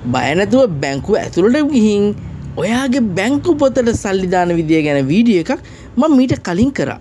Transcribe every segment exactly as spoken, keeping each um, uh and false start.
බය නැතුව බැංකුව ඇතුළට ගිහින් ඔයාගේ බැංකු පොතට සල්ලි දාන විදිය ගැන වීඩියෝ එකක් මම මීට කලින් කරා.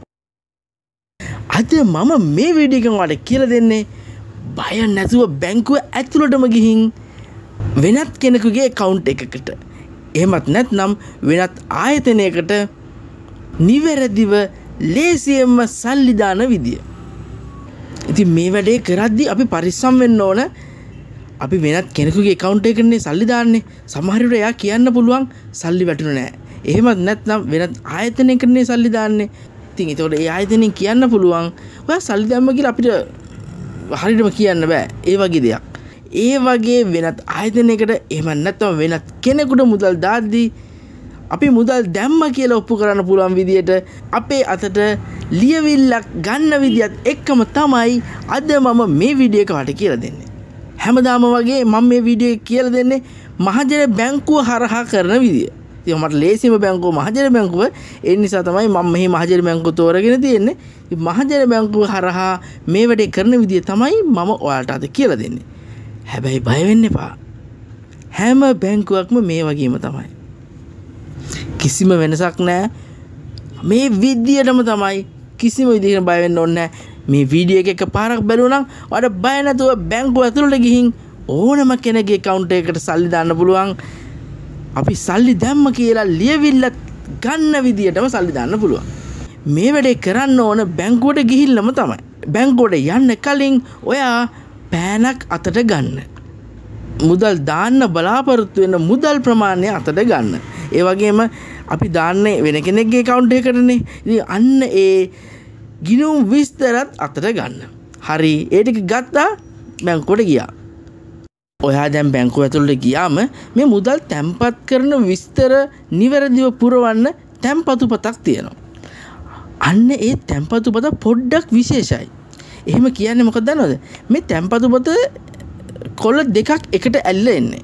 අද මම මේ වීඩියෝ එකෙන් ඔයාලට කියලා දෙන්නේ බය නැතුව බැංකුව ඇතුළටම ගිහින් වෙනත් කෙනෙකුගේ account එකකට එහෙමත් නැත්නම් වෙනත් ආයතනයකට නිවැරදිව ලේසියෙන්ම සල්ලි දාන විදිය. ඉතින් මේ වැඩේ කරද්දී අපි පරිස්සම් වෙන්න ඕන. අපි වෙනත් කෙනෙකුගේ account එකකනේ සල්ලි දාන්නේ. සමහර විට එයා කියන්න පුළුවන් සල්ලි වැටුනේ නැහැ. එහෙමත් නැත්නම් වෙනත් ආයතනයකනේ සල්ලි දාන්නේ. ඉතින් ඒතකොට ඒ ආයතනෙන් කියන්න පුළුවන් ඔයා සල්ලි දැම්ම කියලා අපිට හරියටම කියන්න බෑ. ඒ වගේ දෙයක්. ඒ වගේ වෙනත් ආයතනයකට එහෙම නැත්නම් වෙනත් කෙනෙකුට මුදල් දාද්දී අපි මුදල් දැම්ම කියලා ඔප්පු කරන්න පුළුවන් විදියට අපේ අතට ලියවිල්ලක් ගන්න විදියත් එක්කම තමයි අද මම මේ වීඩියෝ එක ඔයාලට කියලා දෙන්නේ. හැමදාම වගේ මම මේ වීඩියෝ එක කියලා දෙන්නේ මහජන බැංකුව හරහා කරන විදිය. ඉතින් මට ලේසිම බැංකුව මහජන බැංකුව. ඒ නිසා තමයි මම මෙහි මහජන බැංකුව තෝරගෙන තියෙන්නේ. ඉතින් මහජන බැංකුව හරහා මේ වැඩේ කරන විදිය තමයි මම ඔයාලට අද කියලා දෙන්නේ. හැබැයි බය වෙන්න එපා. හැම බැංකුවක්ම මේ වගේම තමයි. කිසිම වෙනසක් නැහැ. මේ විදියටම තමයි. කිසිම විදිහකට බය වෙන්න ඕනේ නැහැ. මේ වීඩියෝ එක එකපාරක් බැලුවා නම් ඔයාලට බය නැතුව බැංකුව ඇතුළට ගිහින් ඕනම කෙනෙකුගේ account එකකට සල්ලි දාන්න පුළුවන්. අපි සල්ලි දැම්ම කියලා ලියවිල්ල ගන්න විදියටම සල්ලි දාන්න පුළුවන්. මේ වැඩේ කරන්න ඕන බැංකුවට ගිහිල්ලාම තමයි. බැංකුවට යන්න කලින් ඔයා පෑනක් අතට ගන්න. මුදල් දාන්න බලාපොරොත්තු වෙන මුදල් ප්‍රමාණය අතට ගන්න. ඒ වගේම අපි දාන්නේ වෙන කෙනෙක්ගේ account එකකටනේ. ඉතින් අන්න ඒ ගිණුම් විස්තරත් අතට ගන්න. හරි. ඒ ටික ගත්තා බැංකුවට ගියා. ඔයා දැන් බැංකුව ඇතුළට ගියාම මේ මුදල් තැන්පත් කරන විස්තර නිවැරදිව පුරවන්න තැන්පතු පතක් තියෙනවා. අන්න ඒ තැන්පතු පත පොඩ්ඩක් විශේෂයි. එහෙම කියන්නේ මොකක්ද දන්නවද? මේ තැන්පතු පත කොළ දෙකක් එකට ඇල්ලලා එන්නේ.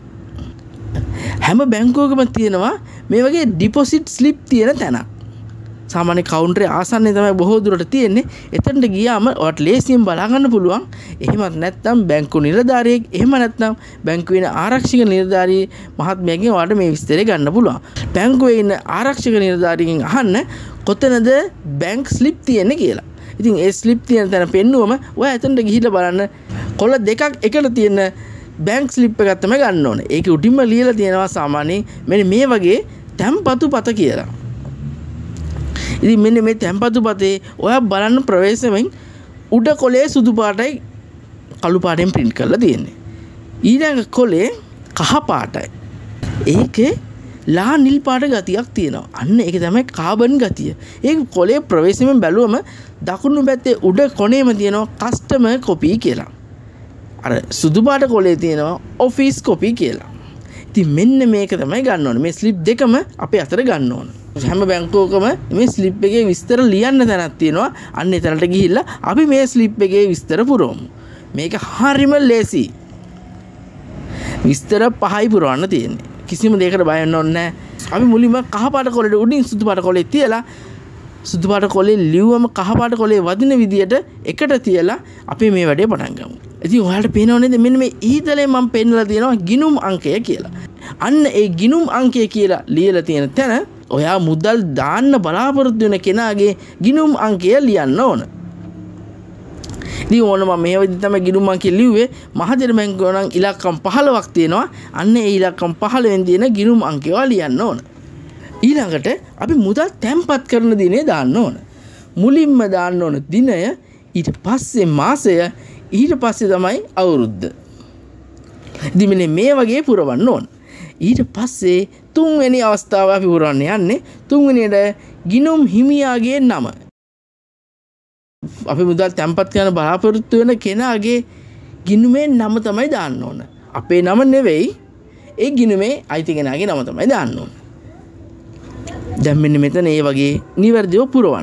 හැම බැංකුවකම තියෙනවා මේ වගේ ඩිපොසිට් ස්ලිප් තියෙන තැනක්. සාමාන්‍ය කවුන්ටරේ ආසන්නයේ තමයි බොහෝ දුරට තියෙන්නේ. එතනට ගියාම ඔයාලට ලේසියෙන් බලා ගන්න පුළුවන්. එහෙමත් නැත්නම් බැංකු නිලධාරියෙක් එහෙම නැත්නම් බැංකුවේ ඉන්න ආරක්ෂක නිලධාරී මහත්මයාගෙන් ඔයාලට මේ විස්තරය ගන්න පුළුවන්. බැංකුවේ ඉන්න ආරක්ෂක නිලධාරියෙන් අහන්න කොතනද බැංක් ස්ලිප් තියෙන්නේ කියලා. ඉතින් ඒ ස්ලිප් තියෙන තැන පෙන්නුවම ඔයා එතනට ගිහිල්ලා බලන්න කොළ දෙකක් එකට තියෙන බැංක් ස්ලිප් එකක් තමයි ගන්න ඕනේ. ඒක උඩින්ම ලියලා තියෙනවා සාමාන්‍යයෙන් මෙන්න මේ වගේ තැන්පතු පත කියලා. ඉතින් මෙන්න මේ තැන්පතු පතේ ඔයා බලන්න ප්‍රවේශමෙන් උඩ කොලේ සුදු පාටයි කළු පාටෙන් print කරලා තියෙන්නේ. ඊළඟ කොලේ කහ පාටයි. ඒකේ ලා නිල් පාට ගතියක් තියෙනවා. අන්න ඒක තමයි කාබන් ගතිය. ඒක කොලේ ප්‍රවේශමෙන් බැලුවම දකුණු පැත්තේ උඩ කොනේම තියෙනවා කස්ටමර් කොපි කියලා. අර සුදු පාට කොලේ තියෙනවා ඔෆිස් කොපි කියලා. ඉතින් මෙන්න මේක තමයි ගන්න ඕනේ. මේ ස්ලිප් දෙකම අපේ අතට ගන්න ඕනේ. හැම බැංකුවකම මේ ස්ලිප් එකේ විස්තර ලියන්න තැනක් තියෙනවා. අන්න එතනට ගිහිල්ලා අපි මේ ස්ලිප් එකේ විස්තර පුරවමු. මේක හරිම ලේසි. විස්තර පහයි පුරවන්න තියෙන්නේ. කිසිම දෙයකට බය වෙන්න ඕනේ නැහැ. අපි මුලින්ම කහ පාට කොලේ උඩින් සුදු පාට කොලේ තියලා සුදු පාට කොලේ ලිව්වම කහ පාට කොලේ වදින විදියට එකට තියලා අපි මේ වැඩේ පටන් ගමු. ඉතින් ඔයාලට පේනව නේද මෙන්න මේ ඊතලේ මම පෙන්නලා තියෙනවා ගිණුම් අංකය කියලා. අන්න ඒ ගිණුම් අංකය කියලා ලියලා තියෙන තැන ඔයා මුදල් දාන්න බලාපොරොත්තු වෙන කෙනාගේ ගිණුම් අංකය ලියන්න ඕන. ඉතින් ඕන මම මේ විදිහට තමයි ගිණුම් අංකය ලිව්වේ. මහජන බැංකුව නම් ඉලක්කම් පහළොවක් තියෙනවා. අන්න ඒ ඉලක්කම් පහළොවෙන් තියෙන ගිණුම් අංකය ලියන්න ඕන. ඊළඟට අපි මුදල් තැන්පත් කරන දිනේ දාන්න ඕන. මුලින්ම දාන්න ඕන දිනය, ඊට පස්සේ මාසය, ඊට පස්සේ තමයි අවුරුද්ද. ඉතින් මෙන්න මේ වගේ පුරවන්න ඕන. ඊට පස්සේ තුන්වෙනි අවස්ථාව අපි පුරවන්න යන්නේ. තුන්වෙනියට ගිණුම් හිමියාගේ නම. අපි මුදල් තැන්පත් කරන බලාපොරොත්තු වෙන කෙනාගේ ගිණුමේ නම තමයි දාන්න ඕන. අපේ නම නෙවෙයි. ඒ ගිණුමේ අයිති කෙනාගේ නම තමයි දාන්න ඕන. දැන් මෙන්න මෙතන ඒ වගේ නිවැරදිව පුරවන්න.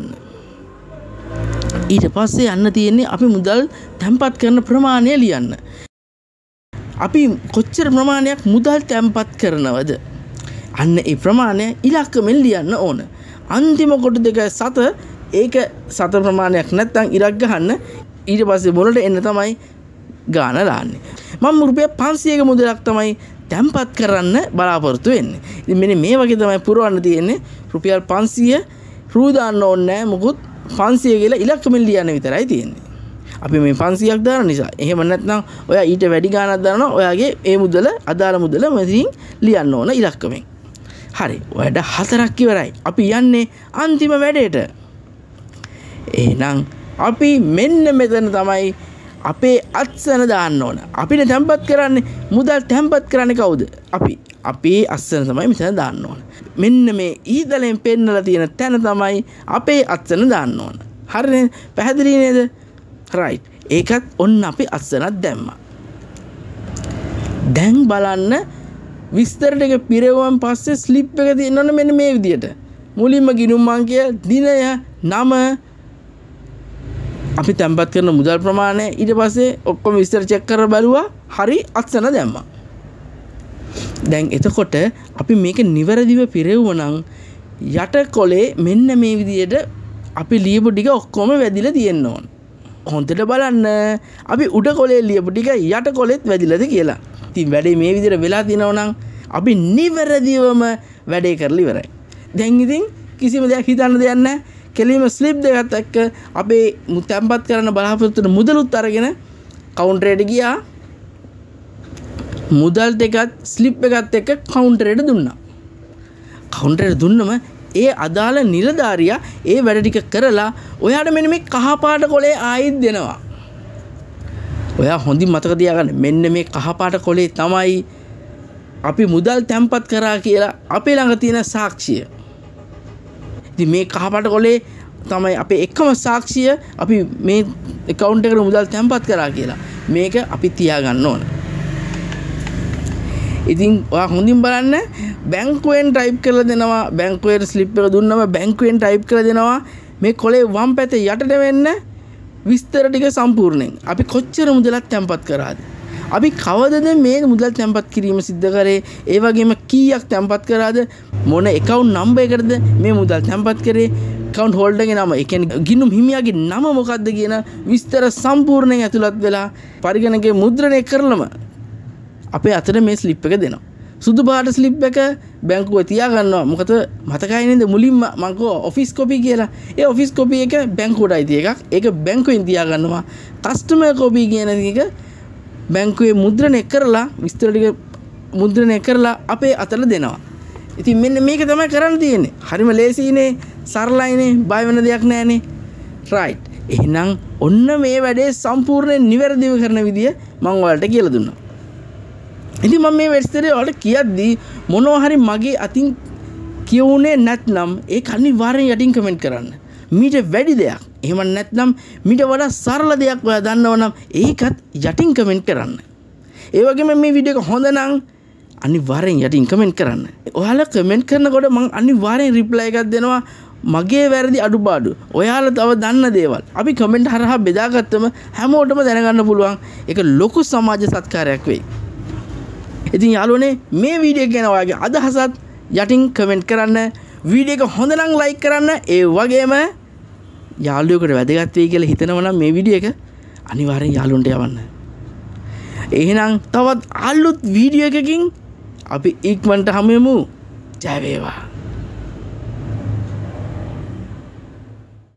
ඊට පස්සේ යන්න තියෙන්නේ අපි මුදල් තැන්පත් කරන ප්‍රමාණය ලියන්න. අපි කොච්චර ප්‍රමාණයක් මුදල් තැන්පත් කරනවද? අන්න ඒ ප්‍රමාණය ඉලක්කමෙන් ලියන්න ඕන. අන්තිම කොට දෙක සත ඒක සත ප්‍රමාණයක් නැත්නම් ඉරක් ගහන්න. ඊට පස්සේ මොළට එන්න තමයි ගාන දාන්නේ. මම රුපියල් පන්සියයක මුදලක් තමයි තැම්පත් කරන්න බලාපොරොත්තු වෙන්නේ. ඉතින් මෙන්න මේ වගේ තමයි පුරවන්න තියෙන්නේ. රුපියල් පන්සිය රූ දාන්න ඕනේ නැහැ. මොකුත් පන්සිය කියලා ඉලක්කමෙන් ලියන්න විතරයි තියෙන්නේ. අපි මේ පන්සියක් දාන නිසා. එහෙම නැත්නම් ඔයා ඊට වැඩි ගාණක් දානවා. ඔයාගේ ඒ මුදල අදාළ මුදල මෙතනින් ලියන්න ඕන ඉලක්කමෙන්. හරි. වැඩ හතරක් ඉවරයි. අපි යන්නේ අන්තිම වැඩේට. එහෙනම් අපි මෙන්න මෙතන තමයි අපේ අත්සන දාන්න ඕන. අපිට තැම්පත් කරන්නේ මුදල් තැම්පත් කරන්නේ කවුද? අපි. අපේ අත්සන තමයි මෙතන දාන්න ඕන. මෙන්න මේ ඊදලෙන් පෙන්නලා තියෙන තැන තමයි අපේ අත්සන දාන්න ඕන. හරිනේ? පැහැදිලි නේද? right. ඒකත් ඔන්න අපි අත්සනක් දැම්මා. දැන් බලන්න විස්තර ටික පිරෙවුවන් පස්සේ ස්ලිප් එක තියෙන්න ඕන මෙන්න මේ විදියට. මුලින්ම ගිණුම් අංකය, දිනය, නම, අපි තැම්පත් කරන මුදල් ප්‍රමාණය, ඊට පස්සේ ඔක්කොම විස්තර චෙක් කරලා බලුවා. හරි අත්සන දැම්මා. දැන් එතකොට අපි මේක නිවැරදිව පිරෙවුවනම් යට කොලේ මෙන්න මේ විදියට අපි ලියපු ටික ඔක්කොම වැදිලා තියෙන්න ඕන. හොඳට බලන්න අපි උඩ කොලේ ලියපු ටික යට කොලෙත් වැදිලාද කියලා. ඉතින් වැඩේ මේ විදියට වෙලා තිනව නම් අපි නිවැරදිවම වැඩේ කරලා ඉවරයි. දැන් ඉතින් කිසිම දෙයක් හිතන්න දෙයක් නැහැ. කෙලිම ස්ලිප් දෙකත් එක්ක අපේ තැම්පත් කරන්න බලාපොරොත්තු වෙන මුදලුත් අරගෙන කවුන්ටරයට ගියා. මුදල් දෙකත් ස්ලිප් එකත් එක්ක කවුන්ටරයට දුන්නා. කවුන්ටරයට දුන්නම ඒ අදාළ නිලධාරියා ඒ වැඩ ටික කරලා ඔයාට මෙන්න මේ කහ පාට කොලේ ආයෙත් දෙනවා. ඔයා හොඳින් මතක තියාගන්න මෙන්න මේ කහ පාට කොලේ තමයි අපි මුදල් තැම්පත් කරා කියලා අපේ ළඟ තියෙන සාක්ෂිය. ඉතින් මේ කහ පාට කොලේ තමයි අපේ එකම සාක්ෂිය අපි මේ account එකට මුදල් තැම්පත් කරා කියලා. මේක අපි තියාගන්න ඕන. ඉතින් ඔයා හොඳින් බලන්න බැංකුවෙන් ටයිප් කරලා දෙනවා. බැංකුවේ ස්ලිප් එක දුන්නම බැංකුවෙන් ටයිප් කරලා දෙනවා. මේ කොලේ වම් පැත්තේ යටට වෙන්න විස්තර ටික සම්පූර්ණයෙන් අපි කොච්චර මුදලක් තැම්පත් කරාද? අපි කවදද මේ මුදල් තැම්පත් කිරීම සිද්ධ කරේ? ඒ වගේම කීයක් තැම්පත් කරාද? මොන account number එකකටද මේ මුදල් තැම්පත් කරේ? account holder ගේ නම, ඒ කියන්නේ ගිණුම් හිමියාගේ නම මොකක්ද කියන විස්තර සම්පූර්ණයෙන් ඇතුළත් වෙලා පරිගණකයේ මුද්‍රණය කරලම අපේ අතට මේ ස්ලිප් එක දෙනවා. සුදු පාට ස්ලිප් එක බැංකුවේ තියා ගන්නවා. මොකද මතකයි නේද මුලින්ම මම කෝ ඔෆිස් කොපි කියලා. ඒ ඔෆිස් කොපි එක බැංකුවට අයිති එකක්. ඒක බැංකුවෙන් තියා ගන්නවා. කස්ටමර් කොපි කියන එක බැංකුවේ මුද්‍රණය කරලා විස්තර ටික මුද්‍රණය කරලා අපේ අතට දෙනවා. ඉතින් මෙන්න මේක තමයි කරන්න තියෙන්නේ. හරිම ලේසියිනේ, සරලයිනේ, බය වෙන දෙයක් නැහැනේ. right. එහෙනම් ඔන්න මේ වැඩේ සම්පූර්ණයෙන් නිවැරදිව කරන විදිය මම ඔයාලට කියලා දුන්නා. ඉතින් මම මේ වෙස්තරේ ඔයාලට කියද්දී මොනවා හරි මගේ අතින් කියුනේ නැත්නම් ඒක අනිවාර්යෙන් යටින් කමෙන්ට් කරන්න. මීට වැඩි දෙයක්. එහෙම නැත්නම් මීට වඩා සරල දෙයක් ඔයා දන්නවනම් ඒකත් යටින් කමෙන්ට් කරන්න. ඒ වගේම මේ වීඩියෝ එක හොඳ නම් අනිවාර්යෙන් යටින් කමෙන්ට් කරන්න. ඔයාලා කමෙන්ට් කරනකොට මම අනිවාර්යෙන් රිප්ලයි එකක් දෙනවා. මගේ වැරදි අඩුපාඩු ඔයාලා තව දන්න දේවල් අපි කමෙන්ට් හරහා බෙදාගත්තම හැමෝටම දැනගන්න පුළුවන්. ඒක ලොකු සමාජ සත්කාරයක් වෙයි. ඉතින් යාළුවනේ මේ වීඩියෝ එක ගැන ඔයාගේ අදහසත් යටින් කමෙන්ට් කරන්න. වීඩියෝ එක හොඳ නම් ලයික් කරන්න. ඒ වගේම යාළුවෙකුට වැදගත් වෙයි කියලා හිතනවා නම් මේ වීඩියෝ එක අනිවාර්යෙන් යාළුවන්ට යවන්න. එහෙනම් තවත් අලුත් වීඩියෝ එකකින් අපි ඉක්මනට හමු වෙමු. ජය වේවා.